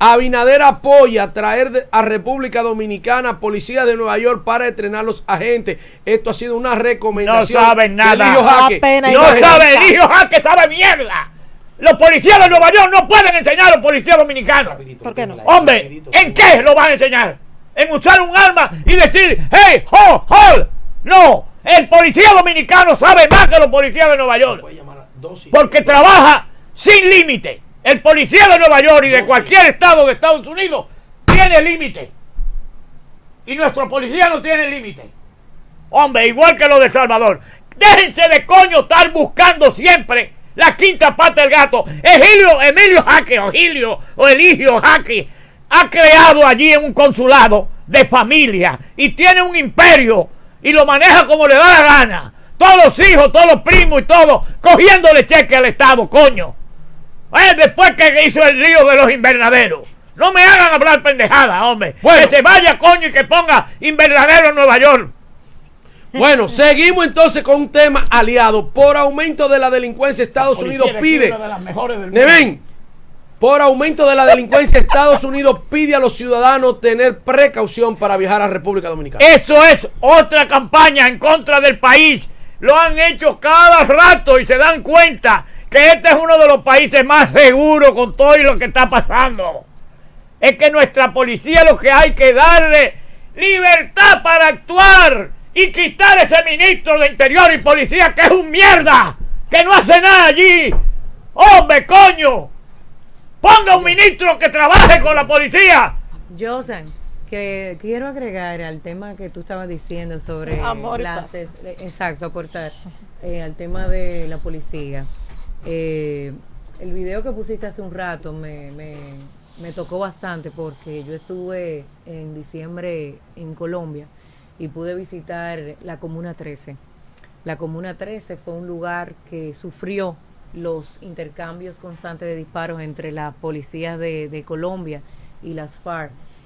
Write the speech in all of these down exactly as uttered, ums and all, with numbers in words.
Abinader apoya traer a República Dominicana policía de Nueva York para entrenar los agentes. Esto ha sido una recomendación. No saben nada. Eligio Jaque. No sabe, Eligio Jaque sabe mierda. Los policías de Nueva York no pueden enseñar a los policías dominicanos. ¿Por qué no? Hombre, ¿en qué lo van a enseñar? ¿En usar un arma y decir, hey, hold, hold? No, el policía dominicano sabe más que los policías de Nueva York. Porque trabaja sin límite. El policía de Nueva York y de cualquier estado de Estados Unidos tiene límite. Y nuestro policía no tiene límite. Hombre, igual que los de El Salvador. Déjense de coño estar buscando siempre la quinta pata del gato. Emilio, Emilio Jaque, o Gilio, o Eligio Jaque, ha creado allí un consulado de familia y tiene un imperio y lo maneja como le da la gana. Todos los hijos, todos los primos y todo, cogiéndole cheque al Estado, coño. Eh, después que hizo el lío de los invernaderos. No me hagan hablar pendejada, hombre. Bueno, que se vaya, coño, y que ponga invernadero en Nueva York. Bueno, seguimos entonces con un tema aliado. Por aumento de la delincuencia, Estados Unidos pide. Neven, por aumento de la delincuencia, Estados Unidos pide a los ciudadanos tener precaución para viajar a República Dominicana. Eso es otra campaña en contra del país. Lo han hecho cada rato y se dan cuenta que este es uno de los países más seguros con todo y lo que está pasando. Es que nuestra policía lo que hay que darle libertad para actuar y quitar ese ministro de Interior y Policía que es un mierda, que no hace nada allí. ¡Hombre, coño! Ponga un ministro que trabaje con la policía. Joseph, que quiero agregar al tema que tú estabas diciendo sobre Amor y las, paz. es, exacto, aportar eh, al tema de la policía. Eh, el video que pusiste hace un rato me, me, me tocó bastante porque yo estuve en diciembre en Colombia y pude visitar la Comuna trece. La Comuna trece fue un lugar que sufrió los intercambios constantes de disparos entre las policías de, de Colombia y las FARC.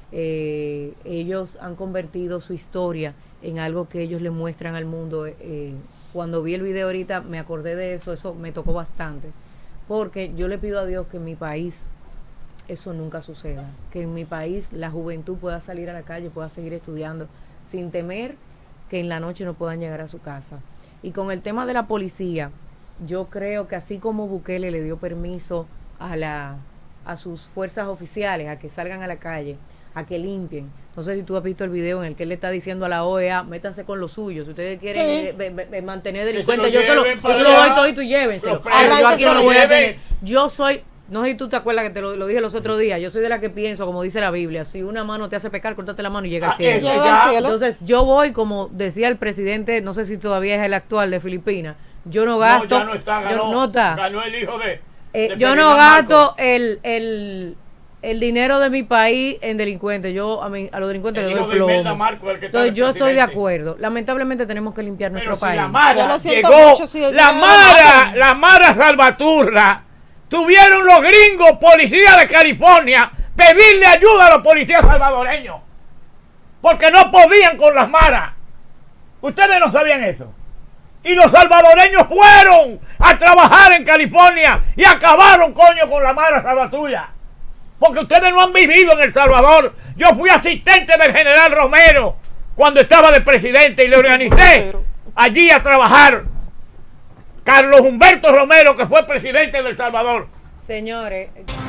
Eh, ellos han convertido su historia en algo que ellos le muestran al mundo. Eh, cuando vi el video ahorita me acordé de eso, eso me tocó bastante, porque yo le pido a Dios que en mi país eso nunca suceda, que en mi país la juventud pueda salir a la calle, pueda seguir estudiando sin temer que en la noche no puedan llegar a su casa. Y con el tema de la policía, yo creo que así como Bukele le dio permiso a la a sus fuerzas oficiales a que salgan a la calle, a que limpien. No sé si tú has visto el video en el que él le está diciendo a la O E A, métanse con los suyos. Si ustedes quieren sí. eh, eh, eh, mantener delincuentes, yo se lo, yo se lo doy todito y llévenselo. Ahora yo aquí no lo voy a tener. Yo soy, no sé si tú te acuerdas que te lo, lo dije los otros días, yo soy de la que pienso, como dice la Biblia, si una mano te hace pecar, córtate la mano y llega al cielo. Ah, llega al cielo. Entonces yo voy, como decía el presidente, no sé si todavía es el actual de Filipinas, yo no gasto. No, ya no está, ganó, yo, no está. ganó el hijo de... Eh, de yo no gasto el, el, el dinero de mi país en delincuentes. Yo a, mi, a los delincuentes el les doy plomo. plomo. Marco, el que Entonces yo presidente. estoy de acuerdo. Lamentablemente tenemos que limpiar Pero nuestro si país. La Mara llegó, mucho, si la Mara, la Mara Salvatierra, tuvieron los gringos policías de California pedirle ayuda a los policías salvadoreños, porque no podían con las Maras. Ustedes no sabían eso. Y los salvadoreños fueron a trabajar en California y acabaron, coño, con la Mara Salvatierra. Porque ustedes no han vivido en El Salvador. Yo fui asistente del general Romero cuando estaba de presidente y le organicé allí a trabajar. Carlos Humberto Romero, que fue presidente de El Salvador. Señores...